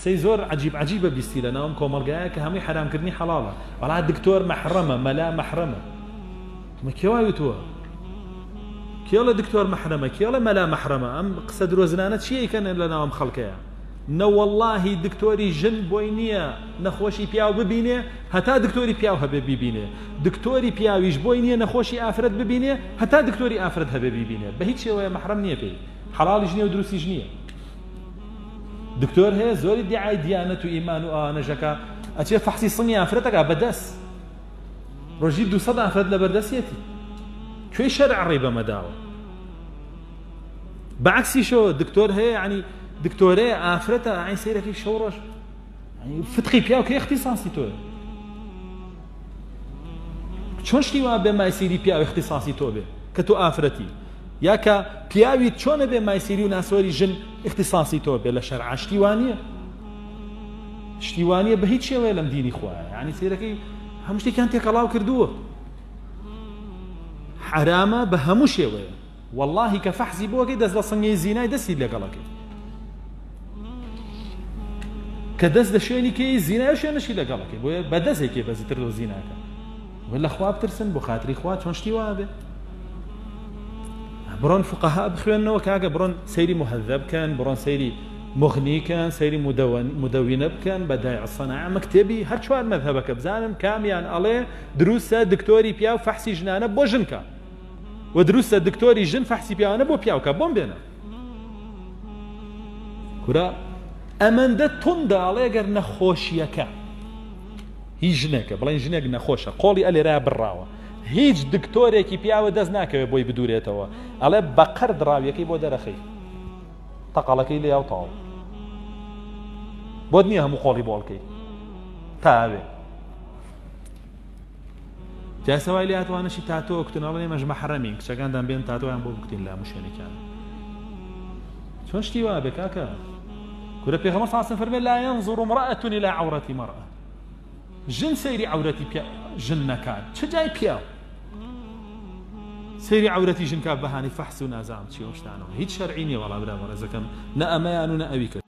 قسەی زۆر عجیبە بیستی لە ناوم کۆمەڵگایە کە هەمووی حرامکردنی حەڵاڵە وەڵا دکتۆر مەحرەمە مەلا مەحرەمە کێوای وتووە کێڵە دکتۆر مەحرەمە کێڵە مەلا مەحرەمە ئەم قسە درۆزنانە چیە ئەیکەن لە ناوم خەڵکەیە نەوەڵڵاهی دکتۆری ژن بۆی نییە نەخۆشی پیاو ببینێ هەتا دکتۆری پیاو هەبێ بیبینێ دکتۆری پیاویش بۆی نییە نەخۆشی ئافرەت ببینێ هەتا دکتۆری ئافرەت هەبێ بیبینێ بە هیچ شێوەیە مەحرەم نییە پێی حەڵاڵیش نییە و دروستیش نییە دکتۆر هەیە زۆری دیعای دیانەت و ئیمان و ئانەژەکە ئەچێ فەحسی سنگی ئافرەتەکە بەدەست ڕۆژی 200 ئافرەت لە بەردەستێتی کوێی شەرع ڕێ بەمەداوە بەعکسیشەوە دکتۆر هەیە ینی دکتۆرەیە ئافرەتە ئاین سەیرەکەی شەو ڕۆژ فتقی پیاو کە اختصاصی تۆیە چۆن شتی وا بێ مایسیری پیاو اختصاصی تۆ بێ کە تۆ ئافرەتی یا کە پیاوی چۆنە بێ مایسیری و ناسوەری ژن اختصاصی تۆ بێ لە شەرع شتیوانیە شتیوانیە بە هیچ شێوەیە لەم دینی خوایە ینی سەیرەکەی هەموو شتێکیان تێکەڵاو کردووە حرامە بە هەموو شێوەیە واللهی کە فەحزی بۆکەی دەست لە سنگی زینای دەستی لەگەڵەکەی کە دەست لە شوێنی کەی زینای شوێنشی لەگەڵەکەی بۆیە بەدەستێکی بەزیتر لە زیناکە لە خوا بترسن بۆ خاتری خوا چۆن شتی وا بێ بڕۆن فقەها بخوێنەوە کاکە بڕۆن سەیری مهذب بکەن بڕۆن سەیری مغنی کەن سەیری مدەوینە بکەن بەدایع الصەناعە مەکتێبی هەر چوار مەذهبەکە بزانن کامیان ئەڵێ دروستە دکتۆری پیاو فەحسی ژنانە بۆ ژنکە و دروستە دکتۆری ژن فەحسی پیاوانە بۆ پیاوکە بۆم بێنە کورا ئەمەندە توندا ئەڵێ ئەگەر نەخۆشیەکە هیچ ژنێکە بڵێن ژنێک نەخۆشە قۆڵی ئەلێرا بڕاوە هیچ دکتۆرێکی پیاوە دەست ناکەوێت بۆی بدورێتەوە ئەڵێ بەقەر دراویەکەی بۆ دەرەخەی تەقەڵەکەی لێاو تاو بۆت نییە هەموو قۆڵی بۆڵکەی تاوێ جاسەوای لێ هاتوانەشی تاتۆ کتنەڵێ مەژ مەحرەمین کچەکاندان بێن تاتۆیان بۆ بکتین لە هەموو شوێنێکیان چۆن شتی وا بێ کاکە کورە پێغەمبەر صلی الله علیه و سلم فەرمێ لا ينظر امرأة إلى عورة مرأة ژن سەیری عورەتی ژن نەکات چ جای پیاو سەیری عورەتی ژن کات بەهانەی فەحس و نازانم چی ئەو شتانەوە هیچ شەرعی نییە وەڵا برا بەڕێزەکەم نە ئەمەیان و نە ئەوی کرد